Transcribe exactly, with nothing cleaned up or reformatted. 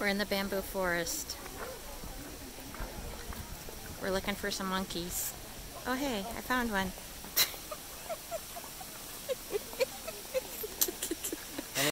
We're in the bamboo forest. We're looking for some monkeys. Oh hey, I found one.